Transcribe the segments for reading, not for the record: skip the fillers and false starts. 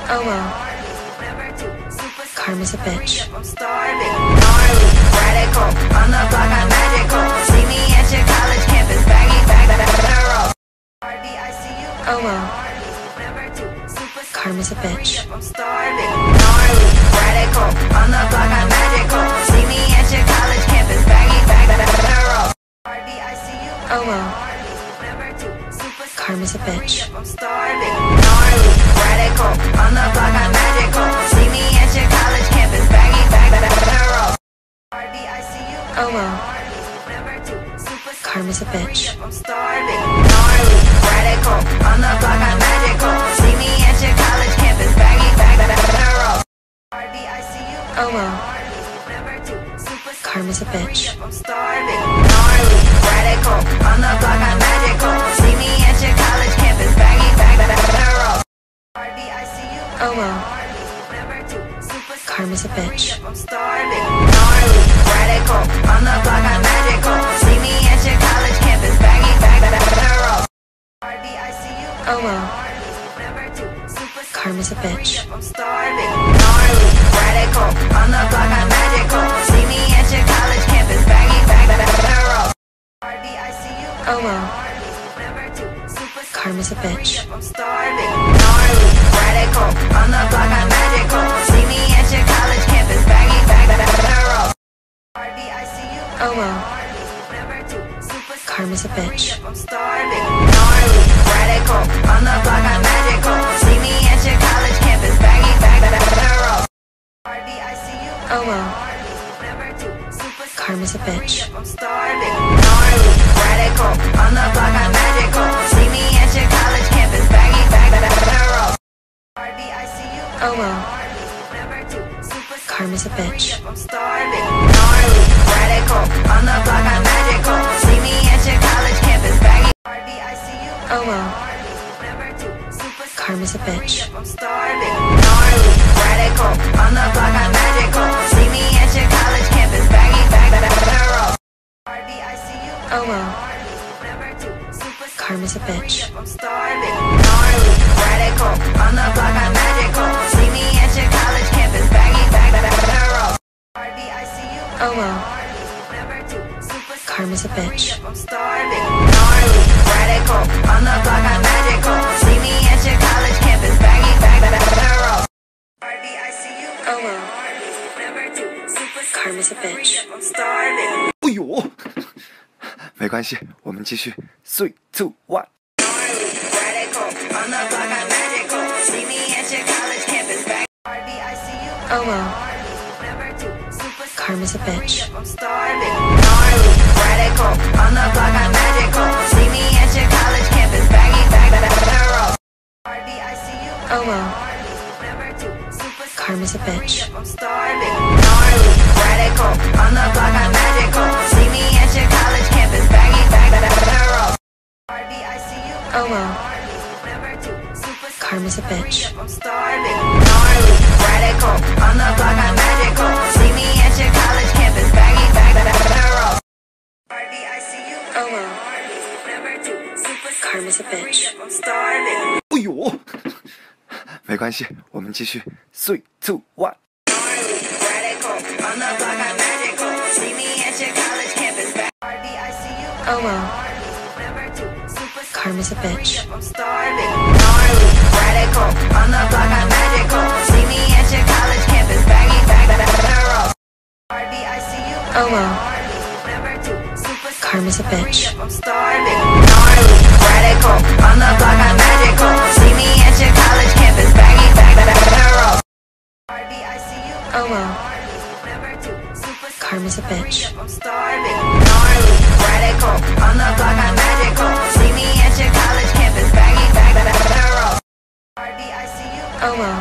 Oh well. Karma's a bitch. I'm starving, gnarly, radical. On the block, I'm magical. See me at your college campus, baggy bag, federal. Oh well. Karma's a bitch. I'm starving, gnarly, radical. On the block, I'm magical. See me at your college campus, baggy bag, federal. Oh well. Karma's a bitch. I'm starving, gnarly, radical. On the block, I'm magical. See me at your college campus, baggy bag, federal. Oh well. Karma's a bitch. I'm starving, gnarly, radical. On the block, I'm magical. See me at your college campus, baggy bag, federal. Oh well. Karma's a bitch. I'm starving, gnarly, radical. On the block, I'm magical. See me at your college campus, baggy bag, federal. Oh well. Karma's a bitch. I'm starving, gnarly, radical. On the block, I'm magical. See me at your college campus, baggy bag, federal. Oh well. Karma's a bitch. I'm starving, gnarly, radical. On the block, I'm magical. See me at your college campus, baggy bag, federal. Oh well. Karma's a bitch. I'm starving, gnarly, radical. On the block, I'm magical. See me at your college campus, baggy bag, federal. Oh well. Karma's a bitch. I'm starving, gnarly, radical. On the block, I'm magical. See me at your college campus, baggy bag, federal. Oh well. Karma's a bitch. I'm starving, gnarly, radical. On the block, I'm magical. See me at your college campus, baggy bag, federal. Oh well. Karma's a bitch. I'm starving, gnarly, radical. On the block, I'm magical. See me at your college campus, baggy. Oh well. Karma's a bitch. I'm starving, gnarly, radical. On the block, I'm magical. See me at your college campus, baggy bag, federal. Oh well. Karma's a bitch. I'm starving, gnarly, radical. On the block, I'm magical. See me at your college campus, baggy bag, federal. Oh well. Karma's a bitch. I'm starving, gnarly, radical. On the block, I'm magical. See me at your college campus, baggy bag, federal. Oh well. Karma's a bitch. I'm starving. 哎呦，没关系，我们继续。3、2、1。 Radical. On the block, I'm magical. See me at your college campus, baggy. Oh well. Karma's a bitch. I'm starving, gnarly, radical. On the block, I'm magical. See me at your college campus, baggy bag, federal. Oh well. Karma's a bitch. I'm starving, gnarly, radical. On the block, I'm magical. See me at your college campus, baggy bag, federal. Oh well. Karma's a bitch. I'm starving, gnarly, radical. On the block, I'm magical. See me at your college campus, baggy bag, federal. Oh well. Karma's a bitch. I'm starving. 哎呦，没关系，我们继续。3、2、1。 Radical. On the block, I'm magical. See me at your college campus, Oh well. Karma's a bitch. I'm starving, gnarly, radical. On the block, I'm magical. See me at your college campus, baggy bag, federal. Oh well. Karma's a bitch. I'm starving, gnarly, radical. On the block, I'm magical. See me at your college campus, baggy bag, federal. Oh well. Karma's a bitch. I'm starving, gnarly, radical. On the block, I'm magical. See me at your college campus, baggy bag, federal. Oh well.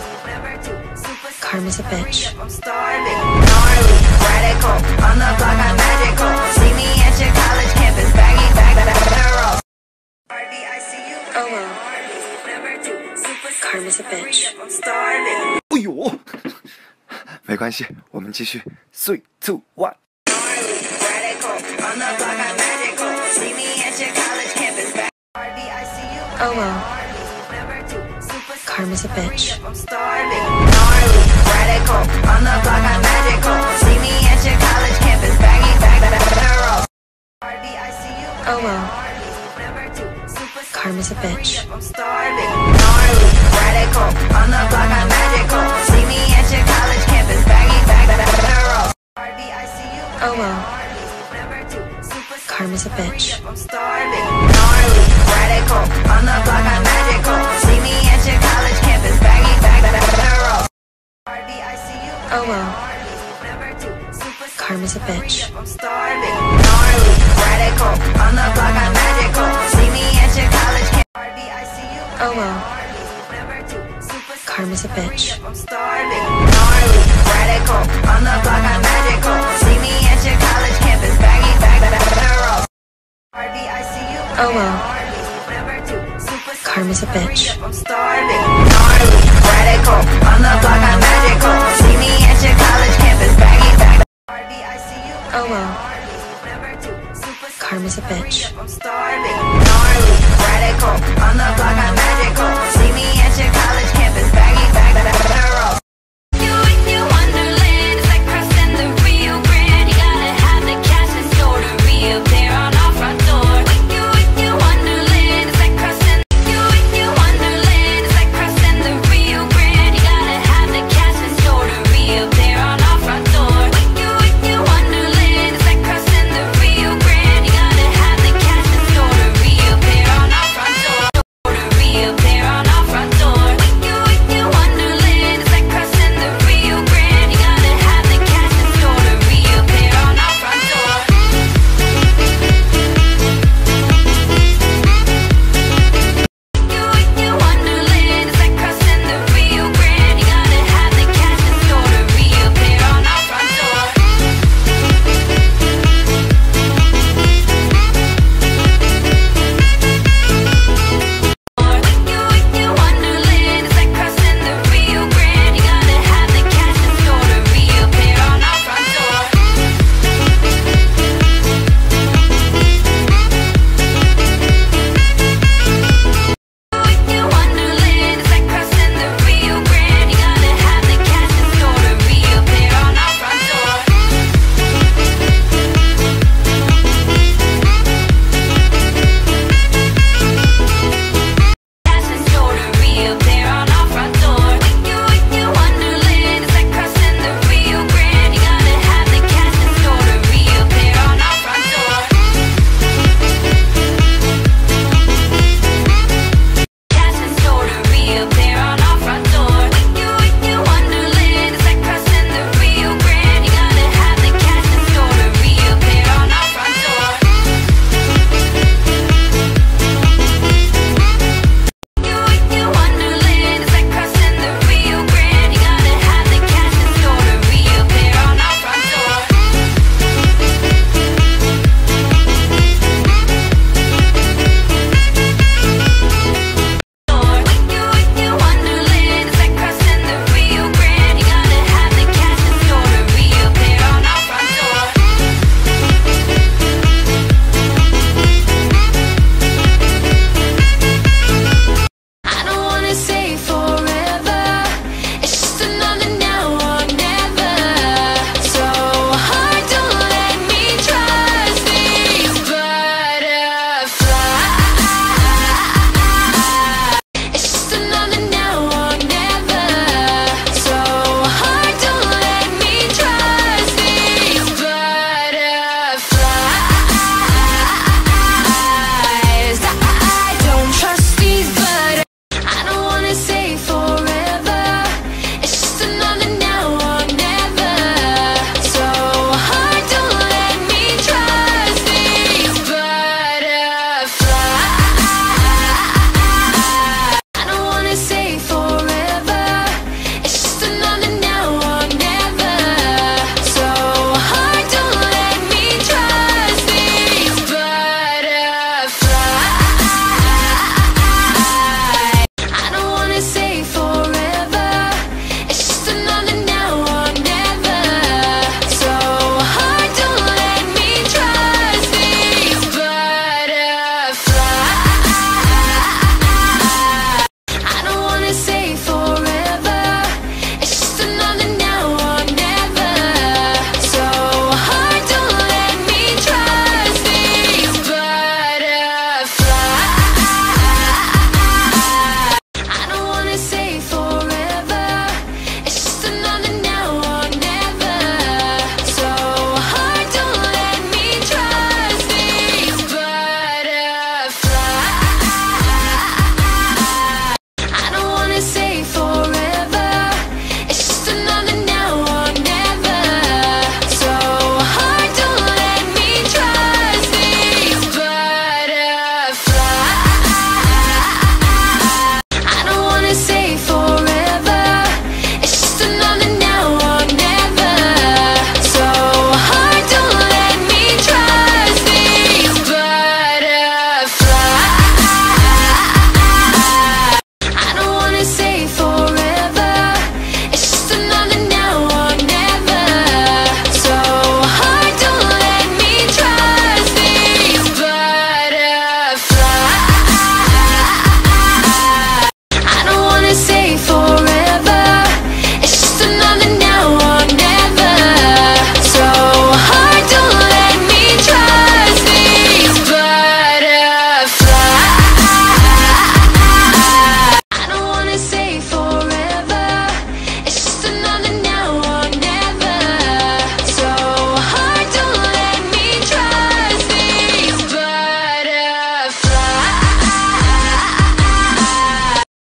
Karma's a bitch. I'm starving, gnarly, radical. On the block, I'm magical. See me at your college campus, baggy bag, federal. Oh well. Karma's a bitch. I'm starving. 哎呦，没关系，我们继续。3、2、1。 Radical. On the block, I'm magical. See me at your college campus, baggy. Oh well. Karma's a bitch. I'm starving, gnarly, radical. On the block, I'm magical. See me at your college campus, baggy bag, barrel. Oh well. Karma's a bitch. I'm starving, gnarly, radical. On the block, I'm magical. See me at your college campus, baggy bag, barrel. Oh well. Karma's a bitch. I'm starving, gnarly, radical. On the block, I'm magical. See me at your college campus, baggy bag, barrel. Oh well. Karma's a bitch. I'm starving, gnarly, radical. On the block, I'm magical. See me at your college campus. Oh well. Karma's a bitch. I'm starving, gnarly, radical. On the block, I'm magical. See me at your college campus, baggy bag, barrel. Oh well. Karma's a bitch. I'm starving, gnarly, radical. On the block, I'm magical. See me at your college campus, baggy bag. Oh well. Karma's a bitch.